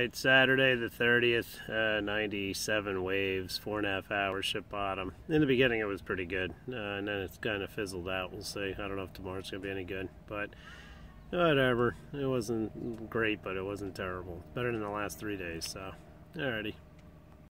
Alright, Saturday the 30th, 97 waves, 4.5 hours, ship bottom. In the beginning it was pretty good, and then it's kind of fizzled out. We'll see. I don't know if tomorrow's going to be any good, but whatever. It wasn't great, but it wasn't terrible. Better than the last 3 days, so alrighty.